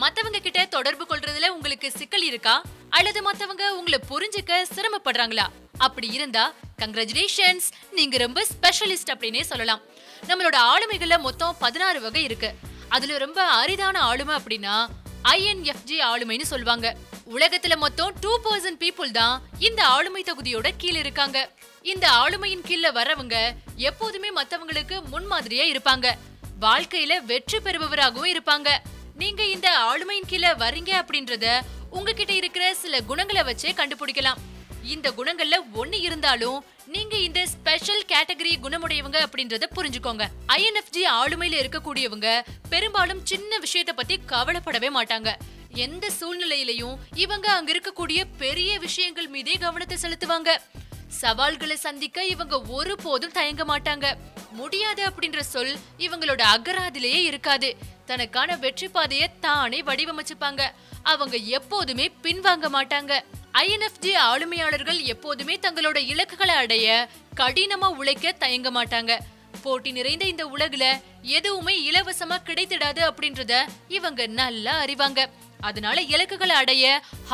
மத்தவங்க கிட்ட தொடர்பு கொள்றதுல உங்களுக்கு சிக்கல் இருக்கா? அல்லது மத்தவங்க உங்களை புரிஞ்சுக்க சிரமப்படுறாங்களா? அப்படி இருந்தா கங்க்ராச்சுலேஷன்ஸ், நீங்க ரொம்ப ஸ்பெஷலிஸ்ட் அப்படின்னே சொல்லலாம். நம்மளோட ஆளுமைகள்ல மொத்தம் 16 வகை இருக்கு. அதுல ரொம்ப அரிதான ஆளுமை அப்படின்னா INFJ ஆளுமைன்னு சொல்லுவாங்க. உலகத்துல மொத்தம் 2% people தான் இந்த ஆளுமை தகுதியோட கீழ இருக்காங்க. இந்த ஆளுமையின் கீழ வரவங்க எப்போதுமே மத்தவங்களுக்கு முன்மாதிரியா இருப்பாங்க. வாழ்க்கையில வெற்றி பெறுபவராகவும் இருப்பாங்க. நீங்க இந்த ஆளுமையின் கீழ வரீங்க அப்படின்றத உங்ககிட்ட இருக்கிற சில குணங்களை வச்சே கண்டுபிடிக்கலாம். இந்த குணங்கள்ல ஒண்ணு இருந்தாலும் நீங்க இந்த ஸ்பெஷல் கேட்டகரி குணமுடையவங்க அப்படின்றத புரிஞ்சுக்கோங்க. INFJ ஆளுமையில இருக்கக்கூடியவங்க பெரும்பாலும் சின்ன விஷயத்த பத்தி கவலைப்படவே மாட்டாங்க. எந்த சூழ்நிலையிலையும் இவங்க அங்க இருக்கக்கூடிய பெரிய விஷயங்கள் மீதே கவனத்தை செலுத்துவாங்க. சவால்களை சந்திக்க இவங்க ஒருபோதும் தயங்க மாட்டாங்க. முடியாது அப்படின்ற சொல் இவங்களோட அகராதிலேயே இருக்காது. தனக்கான வெற்றி பாதையை தானே வடிவமைச்சுப்பாங்க. அவங்க எப்போதுமே பின்வாங்க மாட்டாங்க. INFJ ஆளுமையாளர்கள் எப்போதுமே தங்களோட இலக்குகளை அடைய கடினமா உழைக்க தயங்க மாட்டாங்க. போட்டி நிறைந்த இந்த உலகுல எதுவுமே இலவசமா கிடைத்திடாது அப்படின்றத இவங்க நல்லா அறிவாங்க. அதனால இலக்குகளை அடைய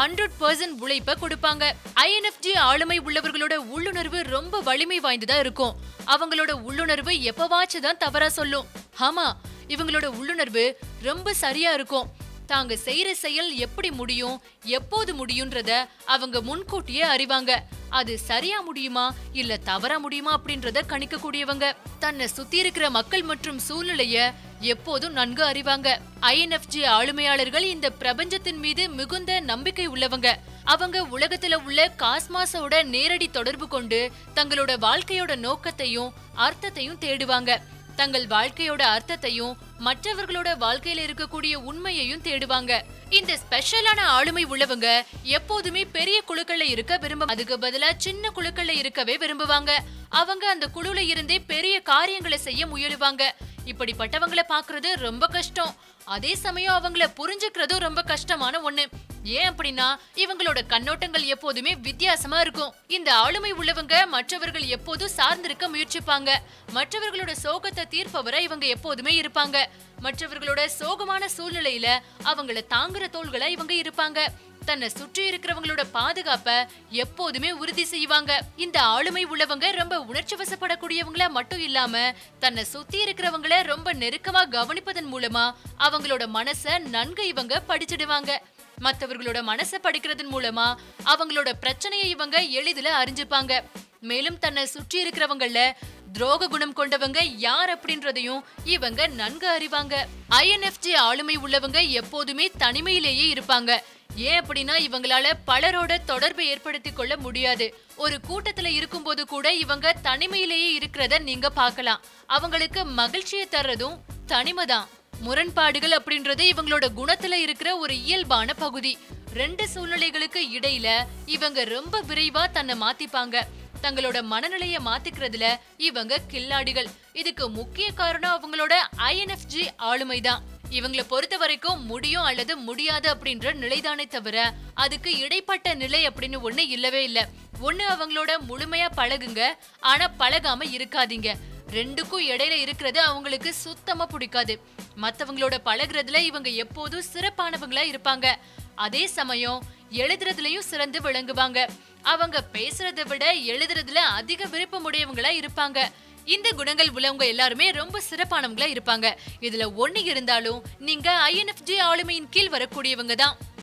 100% உழைப்ப கொடுப்பாங்க. INFJ ஆளுமை உள்ளவர்களோட உள்ளுணர்வு ரொம்ப வலிமை வாய்ந்ததா இருக்கும். அவங்களோட உள்ளுணர்வு எப்பவாச்சும் தான் தவறா சொல்லும். ஆமா, இவங்களோட உள்ளுணர்வு ரொம்ப சரியா இருக்கும். தாங்க செய்யற செயல் எப்படி முடியும், எப்போது முடியும்ன்றத அவங்க முன்கூட்டியே அறிவாங்க. அது சரியா முடியுமா இல்ல தவறா முடியுமா அப்படின்றத கணிக்க கூடியவங்க. தன்னை சுத்தி இருக்கிற மக்கள் மற்றும் சூழ்நிலைய எப்போதும் நன்கு அறிவாங்க. INFJ ஆளுமையாளர்கள் இந்த பிரபஞ்சத்தின் மீது மிகுந்த நம்பிக்கை உள்ளவங்க. அவங்க உலகத்துல உள்ள காஸ்மாஸோட நேரடி தொடர்பு கொண்டு தங்களோட வாழ்க்கையோட நோக்கத்தையும் அர்த்தத்தையும் தேடுவாங்க. தங்கள் வாழ்க்கையோட அர்த்தத்தையும் மற்றவர்களோட வாழ்க்கையில இருக்கக்கூடிய உண்மையையும் தேடுவாங்க. இந்த ஸ்பெஷலான ஆளுமை உள்ளவங்க எப்போதுமே பெரிய குழுக்கள்ல இருக்க அதுக்கு பதிலா சின்ன குழுக்கள்ல இருக்கவே விரும்புவாங்க. அவங்க அந்த குழுல இருந்தே பெரிய காரியங்களை செய்ய முயலுவாங்க. இப்படிப்பட்டவங்களை பாக்குறது ரொம்ப கஷ்டம். அதே சமயம் அவங்கள புரிஞ்சுக்கிறதும் ரொம்ப கஷ்டமான ஒண்ணு. ஏன் அப்படின்னா இவங்களோட கண்ணோட்டங்கள் எப்போதுமே வித்தியாசமா இருக்கும். இந்த ஆளுமை உள்ளவங்க மற்றவர்கள் எப்போதும் சார்ந்திருக்க முயற்சிப்பாங்க. மற்றவர்களோட சோகத்தை தீர்ப்பவரை இவங்க எப்போதுமே இருப்பாங்க. மற்றவர்களோட சோகமான சூழ்நிலையில அவங்கள தாங்குற தோள்களா இவங்க இருப்பாங்க. தன்னை சுற்றி இருக்கிறவங்களோட பாதுகாப்ப எப்போதுமே உறுதி செய்வாங்க. இந்த ஆளுமை உள்ளவங்க ரொம்ப உணர்ச்சி வசப்படக்கூடியவங்களா மட்டும் இல்லாம தன்னை சுத்தி இருக்கிறவங்கள ரொம்ப நெருக்கமா கவனிப்பதன் மூலமா அவங்களோட மனச நன்கு இவங்க படிச்சிடுவாங்க. மற்றவர்களோட மனசை படிக்கிறதன் மூலமா அவங்களோட பிரச்சனையை இவங்க எளிதில அறிஞ்சுப்பாங்க. மேலும் தன்னை சுற்றி இருக்கிறவங்கள துரோக குணம் கொண்டவங்க யார் அப்படின்றதையும் இவங்க நன்கு அறிவாங்க. INFJ ஆளுமை உள்ளவங்க எப்போதுமே தனிமையிலேயே இருப்பாங்க. ஏன் அப்படின்னா இவங்களால பலரோட தொடர்பை ஏற்படுத்திக் கொள்ள முடியாது. ஒரு கூட்டத்துல இருக்கும்போது கூட இவங்க தனிமையிலேயே இருக்கிறத நீங்க பார்க்கலாம். அவங்களுக்கு மகிழ்ச்சியை தர்றதும் தனிமைதான். முரண்பாடுகள் அப்படின்றது இவங்களோட குணத்துல இருக்கிற ஒரு இயல்பான பகுதி. ரெண்டு சூழ்நிலைகளுக்கு இடையில இவங்க ரொம்ப விரைவா தன்னை மாத்திப்பாங்க. தங்களோட மனநிலைய மாத்திக்கிறதுல இவங்க கில்லாடிகள். இதுக்கு முக்கிய காரணம் அவங்களோட INFJ ஆளுமைதான். இவங்களை பொறுத்த வரைக்கும் முடியும் அல்லது முடியாது அப்படின்ற நிலைதானே தவிர அதுக்கு இடைப்பட்ட நிலை அப்படின்னு ஒண்ணு இல்லவே இல்ல. ஒண்ணு அவங்களோட முழுமையா பழகுங்க, ஆனா பழகாம இருக்காதீங்க. ரெண்டுக்கும் இடையில இருக்கிறது அவங்களுக்கு சுத்தமா பிடிக்காது. மத்தவங்களோட பழகுறதுல இவங்க எப்போதும் சிறப்பானவங்களா இருப்பாங்க. அதே சமயம் எழுதுறதுலயும் சிறந்து விளங்குவாங்க. அவங்க பேசுறதை விட எழுதுறதுல அதிக விருப்பமுடையவங்களா இருப்பாங்க. இந்த குணங்கள் உள்ளவங்க எல்லாருமே ரொம்ப சிறப்பானவங்களா இருப்பாங்க. இதுல ஒண்ணு இருந்தாலும் நீங்க INFJ ஆளுமையின் கீழ் வரக்கூடியவங்க தான்.